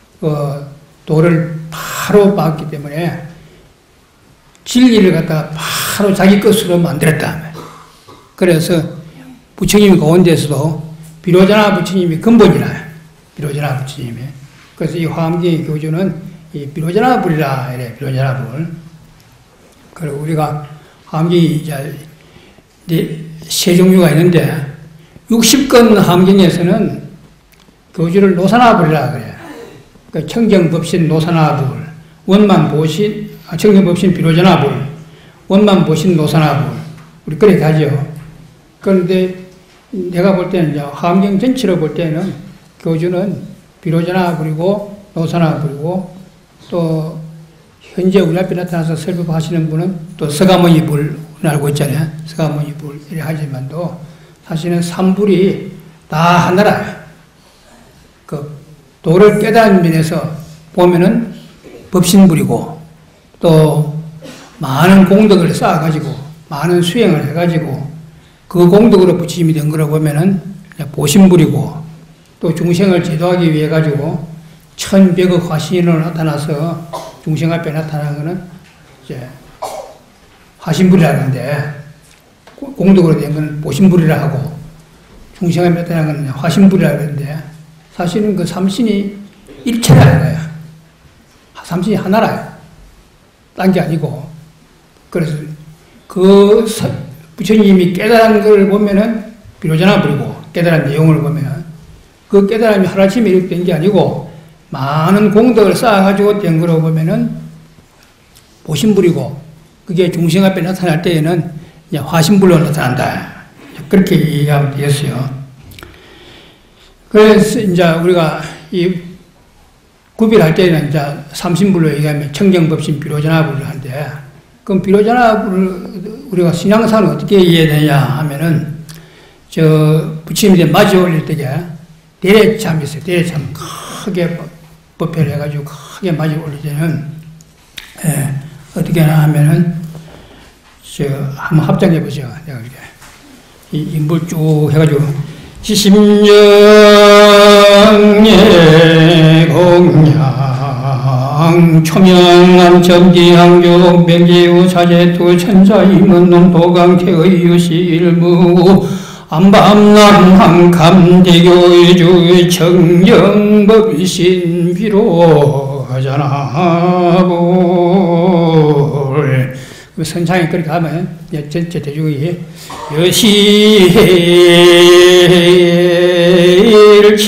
도를 바로 봤기 때문에 진리를 갖다가 바로 자기 것으로 만들었다. 그래서 부처님 가운데서도 비로자나 부처님이 근본이라. 비로자나 부처님이. 그래서 이 화엄경의 교주는 이 비로자나 불이라 이래. 비로자나 불. 그리고 우리가 화엄경이 이제 세 종류가 있는데 60권 화엄경에서는 교주를 노사나불이라 그래. 그 청정법신 노사나불, 원만보신 청정법신 비로자나불, 원만보신 노사나불. 우리 그렇게 하죠. 그런데 내가 볼 때는 이제 화엄경 전체로 볼 때는 교주는 비로자나불이고 노사나불이고 또 현재 우리 앞에 나타나서 설법하시는 분은 또 서가모니불 알고 있잖아요. 서가모니불 이래 하지만도 사실은 삼불이 다 하나라요. 그 도를 깨달은 면에서 보면은 법신불이고 또 많은 공덕을 쌓아가지고 많은 수행을 해가지고 그 공덕으로 부처님이 된 거라고 보면은 보신불이고 또 중생을 제도하기 위해 가지고 1100억 화신으로 나타나서 중생 앞에 나타나는 거는 이제 화신불이라는데 공덕으로 된 거는 보신불이라 하고 중생 앞에 나타나는 거는 화신불이라 그러는데 사실은 그 삼신이 일체라는 거예요. 삼신이 하나라요. 딴 게 아니고. 그래서 그 부처님이 깨달은 걸 보면은 비로자나 불이고 깨달은 내용을 보면 그 깨달음이 하루아침에 이렇게 된 게 아니고 많은 공덕을 쌓아가지고 된 거로 보면은 보신불이고 그게 중생 앞에 나타날 때에는 이제 화신불로 나타난다. 그렇게 얘기하면 되겠어요. 그래서 이제 우리가 이 구별할 때는 이제 삼신불로 얘기하면 청정법신 비로전화불을 하는데 그럼 비로전화불을 우리가 신앙상을 어떻게 이해되냐 하면은 저 부처님이 맞이 올릴 때에 대례참이 있어요. 대례참 크게 법회를 해가지고 크게 맞이 올릴 때는 어떻게 하나 하면은 저 한번 합장해 보죠. 내가 이렇게 이 인불 쭉 해가지고 지심령예 공양 초명암 점기항교 명제우 사제투 천사임은 농도강태의 유실무 안밤남항 감대교의주 청정법신 비로하잖아볼 선창에 그렇게 하면 전체 대중이 여시를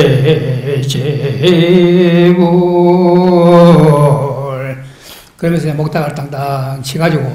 체제볼 그러면서 목탁을 땅땅 치가지고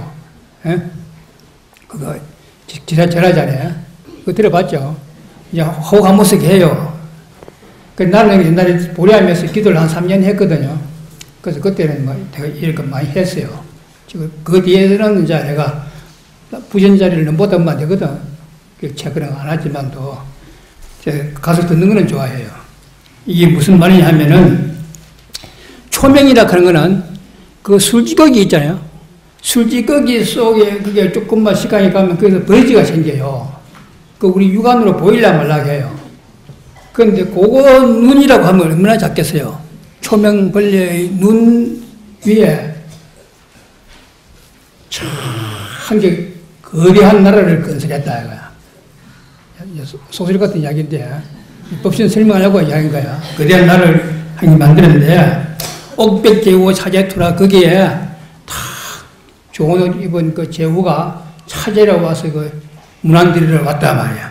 그거 기사 절하잖아요. 그거 들어봤죠? 이제 호흡 한 번씩 해요. 나는 옛날에 보리하면서 기도를 한 3년 했거든요. 그래서 그때는 뭐 내가 이럴 것 많이 했어요. 지금 그 뒤에서는 이제 내가 부전자리를 넘보다만 되거든. 최근에 안 하지만도 가서 듣는 거는 좋아해요. 이게 무슨 말이냐 하면은 초명이라 하는 거는 그 술지거기 있잖아요. 술지거기 속에 그게 조금만 시간이 가면 거기서 버지가 생겨요. 그 우리 육안으로 보일라 말라 해요. 그런데 그거 눈이라고 하면 얼마나 작겠어요. 초명벌레의 눈 위에 한게 거대한 나라를 건설했다 이거야. 소설 같은 이야기인데 법신 설명하려고 이야기인 거야. 거대한 나라를 한 개 만들었는데 옥백제후 차제투라 거기에 다 좋은 옷 입은 그 제후가 차제라 와서 그 문안드리러 왔단 말이야.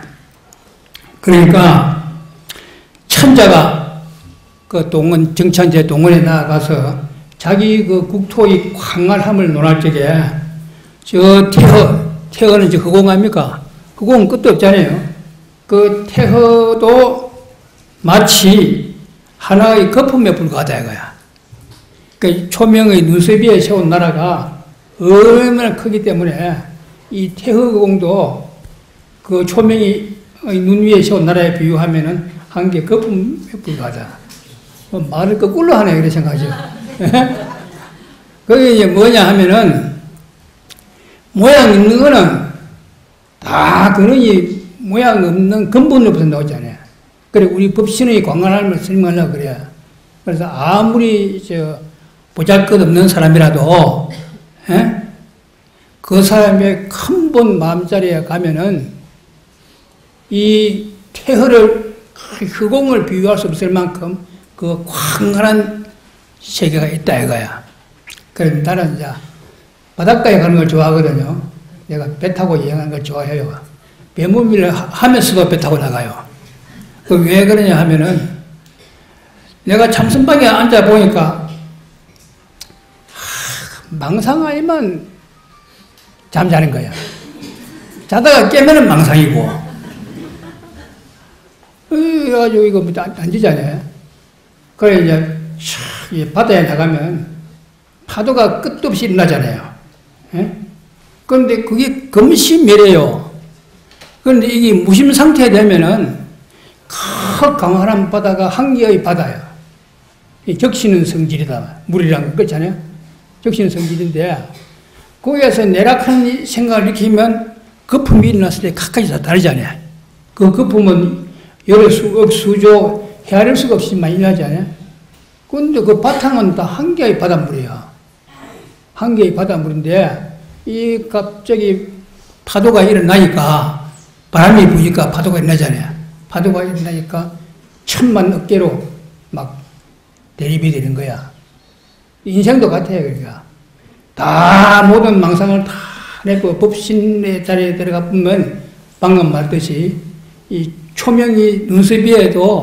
그러니까 천자가 그 동원 정찬제 동원에 나가서 자기 그 국토의 광활함을 논할 적에 저 태허는 저 허공 아닙니까? 허공은 끝도 없잖아요. 그 태허도 마치 하나의 거품에 불과하다 이거야. 그 초명의 눈썹 위에 세운 나라가 얼마나 크기 때문에 이 태허공도 그 초명이 눈 위에 세운 나라에 비유하면은 한 개 거품에 불과하다. 말을 거꾸로 하네 그래 생각하죠. 그게 이제 뭐냐 하면은 모양 있는 거는 다 그런 모양 없는 근본으로부터 나오잖아요. 그래 우리 법신의 광활함을 설명하려고 그래요. 그래서 아무리 보잘것없는 사람이라도 그 사람의 큰본 마음자리에 가면은 이 태허를 허공을 비유할 수 없을 만큼 그 광활한 세계가 있다 이거야. 그래서 나는 이제 바닷가에 가는 걸 좋아하거든요. 내가 배 타고 여행하는 걸 좋아해요. 배멀미를 하면서도 배 타고 나가요. 왜 그러냐 하면은 내가 참선방에 앉아 보니까 망상하면 잠자는 거야. 자다가 깨면은 망상이고. 그래가지고 이거 앉으잖아요. 그래 이제 바다에 나가면 파도가 끝도 없이 일어나잖아요. 그런데 그게 금시멸해요. 그런데 이게 무심 상태에 되면은 강한 바다가 한계의 바다야. 적시는 성질이다. 물이란 거 그렇잖아요. 적시는 성질인데 거기에서 내락한 생각을 일으키면 거품이 일어났을 때 각각이 다 다르잖아요. 그 거품은 여러 수억 수조 헤아릴 수가 없이 많이 일어나잖아요. 그런데 그 바탕은 다 한계의 바닷물이야. 한계의 바닷물인데 이 갑자기 파도가 일어나니까 바람이 부니까 파도가 일어나잖아요. 파도가 일어나니까 천만 어깨로 막 대립이 되는 거야. 인생도 같아요. 그러니까 다 모든 망상을 다 내고 법신의 자리에 들어가 보면 방금 말했듯이 이 초명이 눈썹 위에도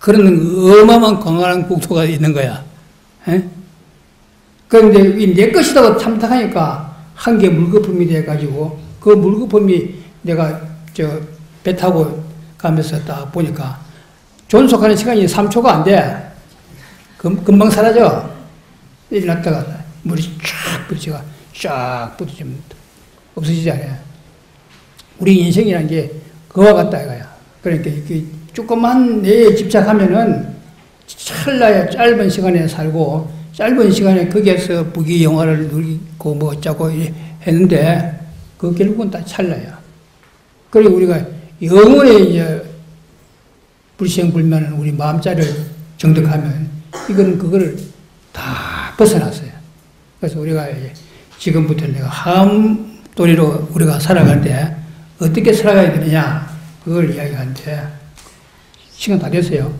그런 어마어마한 광활한 국토가 있는 거야. 에? 그런데 내 것이라고 탐탁하니까 한 개 물거품이 돼가지고 그 물거품이 내가 배 타고 가면서 딱 보니까 존속하는 시간이 3초가 안 돼. 금방 사라져. 일어났다가 물이 쫙 부딪혀가 쫙 부딪히면 없어지지 않아요. 우리 인생이라는 게 그와 같다 이거야. 그러니까 이렇게 조그만 뇌에 집착하면은 찰나의 짧은 시간에 살고 짧은 시간에 거기에서 부귀영화를 누리고 뭐 어쩌고 했는데 그 결국은 다 찰나야. 그리고 우리가 영원히 이제 불시행불면은 우리 마음자리를 정득하면 이거는 그거를 다 벗어났어요. 그래서 우리가 이제 지금부터 내가 함도리로 우리가 살아갈 때 어떻게 살아가야 되느냐 그걸 이야기하는데 시간 다 됐어요.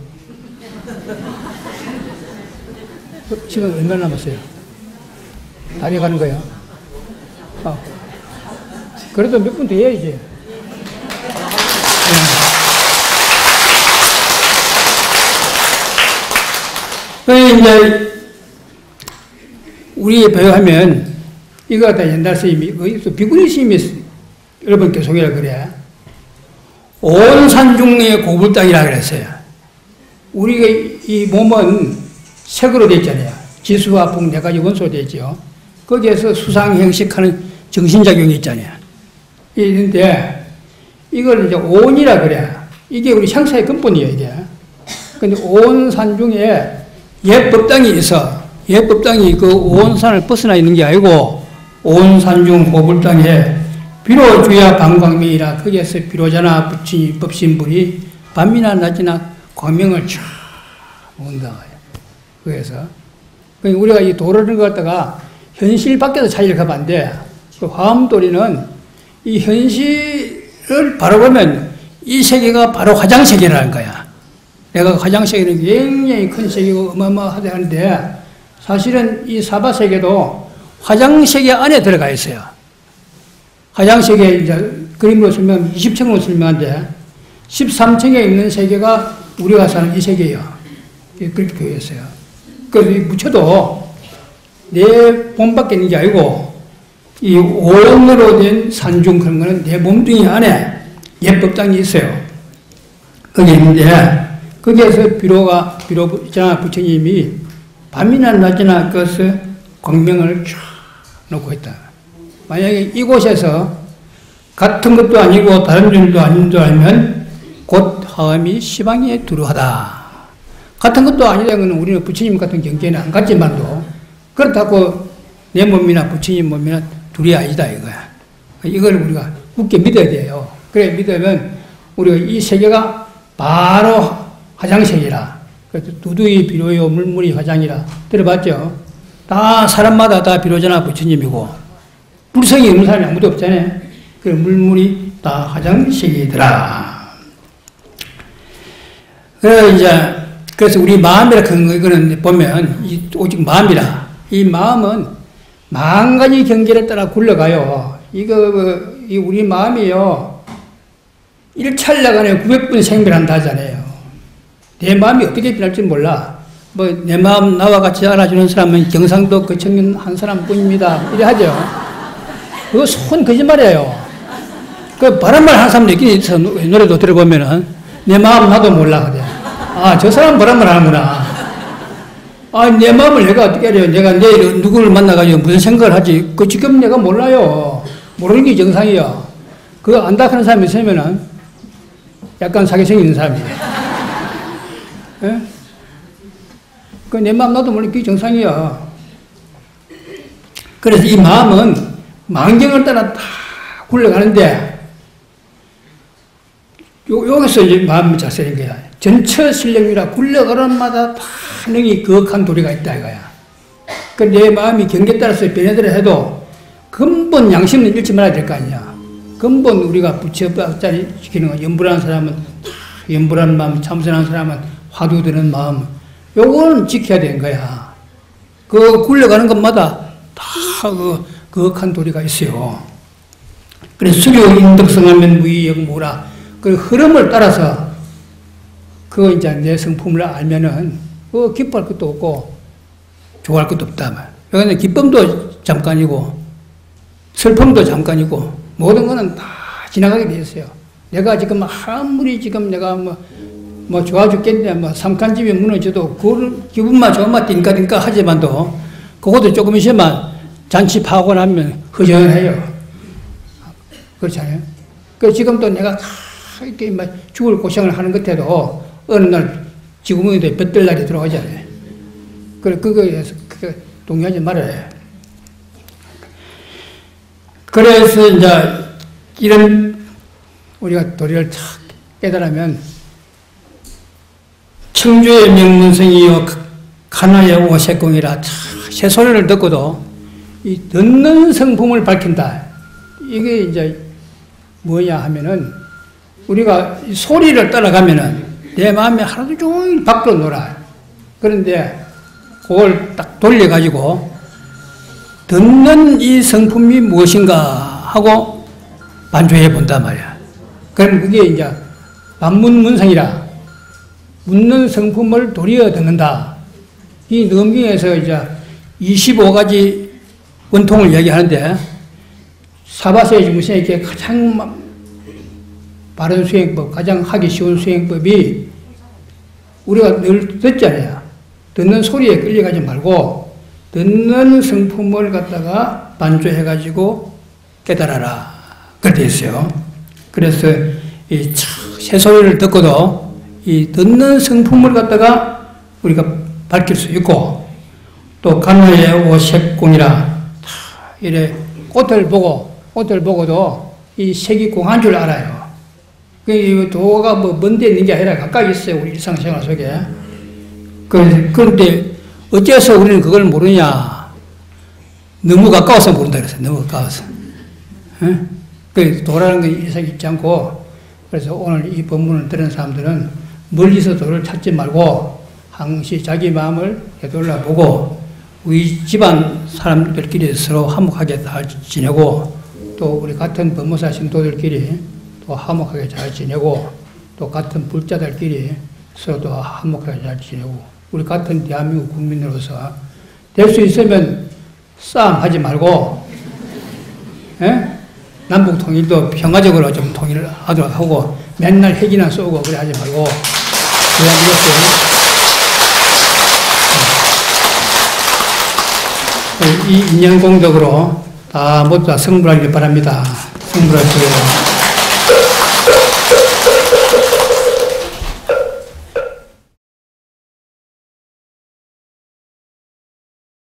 시간 얼마나 남았어요? 다 돼가는 거예요. 그래도 몇 분 더 해야지. 이제 우리 배워하면 이거 갖다 옛날 스님이 비구니 스님이 여러분께 소개를 그래. 온 산중의 고불당이라 그랬어요. 우리가 이 몸은 색으로 되어 있잖아요. 지수와 풍 네 가지 원소로 되어 있죠. 거기에서 수상형식하는 정신작용이 있잖아요. 있는데 이걸 이제 온이라 그래. 이게 우리 형사의 근본이에요, 이게. 근데 온 산 중에 옛 법당이 있어. 옛 법당이 그 온산을 벗어나 있는 게 아니고 온 산 중 고불당에 비로 주야 방광명이라 거기에서 비로자나 부치 법신불이 밤이나 낮이나 광명을 쫙 온다. 그래서 우리가 이 도로를 갖다가 현실 밖에서 찾으려 가면 안 돼. 그 화엄도리는 이 현실을 바라보면 이 세계가 바로 화장세계라는 거야. 내가 화장세계는 굉장히 큰 세계고 어마어마하다는데 사실은 이 사바세계도 화장세계 안에 들어가 있어요. 화장세계 이제 그림으로 설명하면 20층으로 설명하는데 13층에 있는 세계가 우리가 사는 이 세계예요. 그렇게 되어있어요. 그래서 묻혀도 내 몸밖에 있는 게 아니고 이 온으로 된 산중 그런 거는 내 몸뚱이 안에 옛 법당이 있어요. 거기 있는데 거기에서 비로자 부처님이 밤이나 낮이나 그것을 광명을 쫙 놓고 있다. 만약에 이곳에서 같은 것도 아니고 다른 점도 아닌 줄 알면 곧 화엄이 시방에 두루하다. 같은 것도 아니라는 것은 우리는 부처님 같은 경계는 안 갔지만도 그렇다고 내 몸이나 부처님 몸이나 둘이 아니다 이거야. 이걸 우리가 굳게 믿어야 돼요. 그래 믿으면 우리가 이 세계가 바로 화장세계라. 그래서 두두이 비로요 물물이 화장이라 들어봤죠? 다 사람마다 다 비로자나 부처님이고 불성이 없는 사람이 아무도 없잖아요. 그 물물이 다 화장세계더라. 그래서 우리 마음이라 그런 거 이거는 보면 오직 마음이라. 이 마음은 만 가지 경계를 따라 굴러가요. 이 우리 마음이요. 1찰나간에 900분 생멸한다 하잖아요. 내 마음이 어떻게 변할지 몰라. 내 마음 나와 같이 알아주는 사람은 경상도 그 청년 한 사람뿐입니다. 이래 하죠. 그거 손 거짓말이에요. 그 바람말 하는 사람도 있긴 있어. 노래도 들어보면은 내 마음 나도 몰라 그래. 아, 저 사람 바람말 하는구나. 아, 내 마음을 내가 어떻게 알아요? 내가 내일 누구를 만나가지고 무슨 생각을 하지? 그 지금 내가 몰라요. 모르는 게 정상이야. 그거 안다 하는 사람이 있으면은 약간 사기성이 있는 사람이에요. 예? 그 내 마음 나도 모르는 게 정상이야. 그래서 이 마음은 만경을 따라 다 굴러가는데 여기서 이제 마음이 자세인 거야. 전처 실력이라 굴러가는 마다 다 능히 거악한 도리가 있다 이거야. 그 내 마음이 경계에 따라서 변해더라 해도 근본 양심은 잃지 말아야 될 거 아니야. 근본 우리가 부처법자리 시키는 거, 염불하는 사람은 염불하는 마음, 참선하는 사람은 화두 드는 마음, 요거는 지켜야 되는 거야. 그 굴러가는 것마다 다 거악한 도리가 있어요. 그래서 수료 인덕성하면 무의역무라. 그 흐름을 따라서 그거 이제 내 성품을 알면은, 기뻐할 것도 없고, 좋아할 것도 없다. 그러니까 기쁨도 잠깐이고, 슬픔도 잠깐이고, 모든 거는 다 지나가게 돼 있어요. 내가 지금 아무리 지금 내가 뭐 좋아 죽겠네, 삼칸집이 무너져도, 그 기분만 좋으면 띵까띵까 하지만도, 그것도 조금 있으면 잔치 파고 나면 허전해요. 그렇잖아요. 그 지금도 내가 이렇게 죽을 고생을 하는 것 같아도, 어느 날 지구멍에도 볕들 날이 들어오잖아요. 그거에서 동의하지 말아요. 그래서 이제 이런 우리가 도리를 탁 깨달으면 청주의 명문성이요 가나의 오색공이라 새소리를 듣고도 이 듣는 성품을 밝힌다. 이게 이제 뭐냐 하면은 우리가 소리를 따라가면은 내 마음이 하루 종일 밖으로 놀아요. 그런데 그걸 딱 돌려가지고 듣는 이 성품이 무엇인가 하고 반조해 본단 말이야. 그럼 그게 이제 반문문성이라 묻는 성품을 도리어 듣는다. 이 넘경에서 이제 25가지 원통을 얘기하는데 사바세의 중생에게 가장 바른 수행법, 가장 하기 쉬운 수행법이 우리가 늘 듣잖아요. 듣는 소리에 끌려가지 말고 듣는 성품을 갖다가 반조해가지고 깨달아라. 그렇게 했어요. 그래서 이 새소리를 듣고도 이 듣는 성품을 갖다가 우리가 밝힐 수 있고 또 가나의 오색공이라 이래 꽃을 보고도 이 색이 공한 줄 알아요. 그 도가 뭐 먼데 있는 게 아니라 가까이 있어요. 우리 일상생활 속에. 그런데 어째서 우리는 그걸 모르냐? 너무 가까워서 모른다 그랬어요. 너무 가까워서. 그 도라는 건 일상 있지 않고 그래서 오늘 이 본문을 들은 사람들은 멀리서 도를 찾지 말고 항시 자기 마음을 되돌아보고 우리 집안 사람들끼리 서로 화목하게 잘 지내고 또 우리 같은 법무사 신도들끼리 또 화목하게 잘 지내고 또 같은 불자들끼리 서로 화목하게 잘 지내고 우리 같은 대한민국 국민으로서 될 수 있으면 싸움하지 말고 남북 통일도 평화적으로 좀 통일을 하도록 하고 맨날 핵이나 쏘고 그래 하지 말고 이 인연공덕으로 다 모두 다 성불하길 바랍니다. 성불하시고요.